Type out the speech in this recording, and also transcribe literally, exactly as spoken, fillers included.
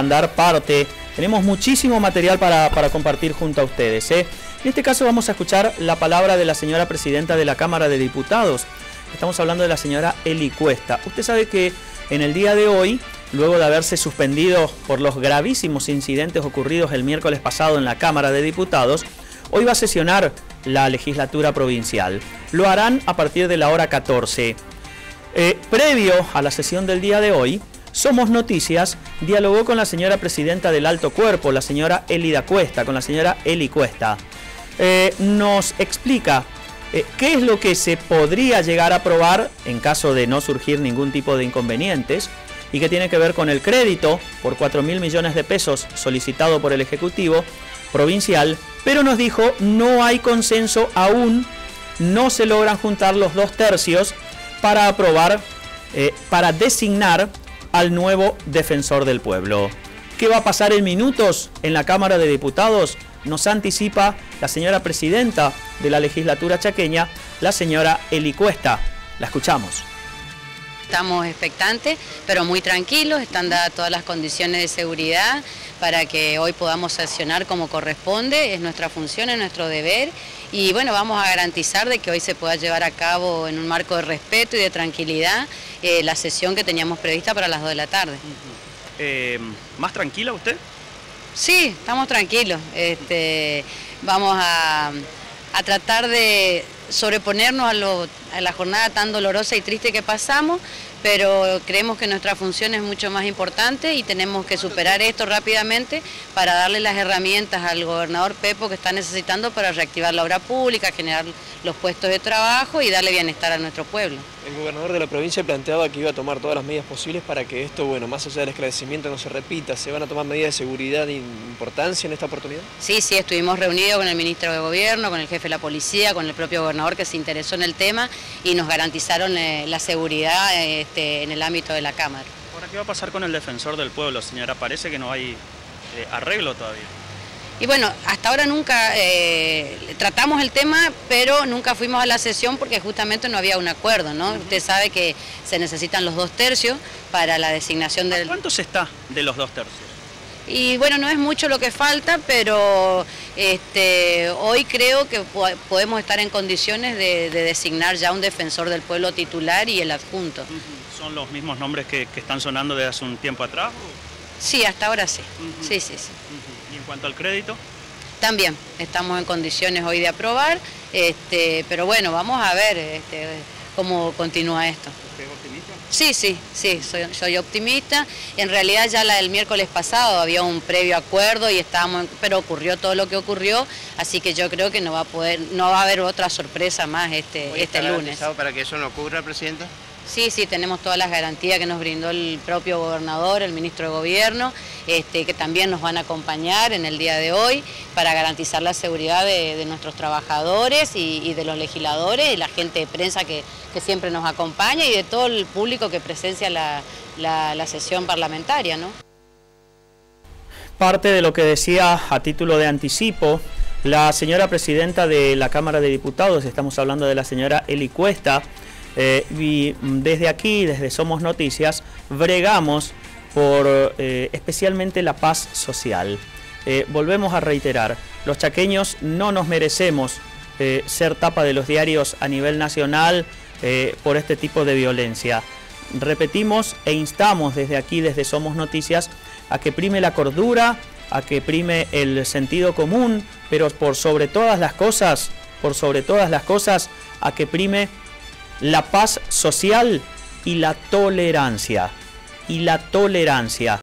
mandar parte. Tenemos muchísimo material para, para compartir junto a ustedes, ¿eh? En este caso vamos a escuchar la palabra de la señora presidenta de la Cámara de Diputados. Estamos hablando de la señora Eli Cuesta. Usted sabe que en el día de hoy, luego de haberse suspendido por los gravísimos incidentes ocurridos el miércoles pasado en la Cámara de Diputados, hoy va a sesionar la legislatura provincial. Lo harán a partir de la hora catorce. Eh, previo a la sesión del día de hoy, Somos Noticias dialogó con la señora presidenta del Alto Cuerpo, la señora Elida Cuesta, con la señora Eli Cuesta. Eh, nos explica eh, qué es lo que se podría llegar a aprobar en caso de no surgir ningún tipo de inconvenientes y que tiene que ver con el crédito por cuatro mil millones de pesos solicitado por el Ejecutivo provincial, pero nos dijo no hay consenso aún, no se logran juntar los dos tercios para aprobar, eh, para designar al nuevo defensor del pueblo. ¿Qué va a pasar en minutos en la Cámara de Diputados? Nos anticipa la señora presidenta de la legislatura chaqueña, la señora Eli Cuesta. La escuchamos. Estamos expectantes, pero muy tranquilos, están dadas todas las condiciones de seguridad para que hoy podamos sesionar como corresponde, es nuestra función, es nuestro deber y bueno, vamos a garantizar de que hoy se pueda llevar a cabo en un marco de respeto y de tranquilidad eh, la sesión que teníamos prevista para las dos de la tarde. Eh, ¿Más tranquila usted? Sí, estamos tranquilos, este, vamos a, a tratar de sobreponernos a, lo, a la jornada tan dolorosa y triste que pasamos, pero creemos que nuestra función es mucho más importante y tenemos que superar esto rápidamente para darle las herramientas al gobernador Pepo que está necesitando para reactivar la obra pública, generar los puestos de trabajo y darle bienestar a nuestro pueblo. El gobernador de la provincia planteaba que iba a tomar todas las medidas posibles para que esto, bueno, más allá del esclarecimiento no se repita. ¿Se van a tomar medidas de seguridad de importancia en esta oportunidad? Sí, sí, estuvimos reunidos con el ministro de Gobierno, con el jefe de la policía, con el propio gobernador que se interesó en el tema y nos garantizaron eh, la seguridad este, en el ámbito de la Cámara. Ahora, ¿qué va a pasar con el defensor del pueblo, señora? Parece que no hay eh, arreglo todavía. Y bueno, hasta ahora nunca eh, tratamos el tema, pero nunca fuimos a la sesión porque justamente no había un acuerdo, ¿no? Uh-huh. Usted sabe que se necesitan los dos tercios para la designación del... ¿Cuántos está de los dos tercios? Y bueno, no es mucho lo que falta, pero este, hoy creo que podemos estar en condiciones de, de designar ya un defensor del pueblo titular y el adjunto. Uh-huh. ¿Son los mismos nombres que, que están sonando desde hace un tiempo atrás? ¿O? Sí, hasta ahora sí. Uh-huh. Sí, sí, sí. Uh-huh. ¿Y en cuanto al crédito? También estamos en condiciones hoy de aprobar, este, pero bueno, vamos a ver este, cómo continúa esto. ¿Usted es optimista? Sí, sí, sí, soy, soy optimista. En realidad ya la del miércoles pasado había un previo acuerdo y estábamos, en, pero ocurrió todo lo que ocurrió, así que yo creo que no va a poder, no va a haber otra sorpresa más este, este lunes. ¿Para que eso no ocurra, Presidenta? Sí, sí, tenemos todas las garantías que nos brindó el propio gobernador, el ministro de Gobierno, este, que también nos van a acompañar en el día de hoy para garantizar la seguridad de, de nuestros trabajadores y, y de los legisladores, y la gente de prensa que, que siempre nos acompaña y de todo el público que presencia la, la, la sesión parlamentaria, ¿no? Parte de lo que decía a título de anticipo la señora presidenta de la Cámara de Diputados, estamos hablando de la señora Eli Cuesta. Eh, y desde aquí, desde Somos Noticias, bregamos por eh, especialmente la paz social. Eh, volvemos a reiterar, los chaqueños no nos merecemos eh, ser tapa de los diarios a nivel nacional eh, por este tipo de violencia. Repetimos e instamos desde aquí, desde Somos Noticias, a que prime la cordura, a que prime el sentido común, pero por sobre todas las cosas, por sobre todas las cosas, a que prime la paz social y la tolerancia. Y la tolerancia.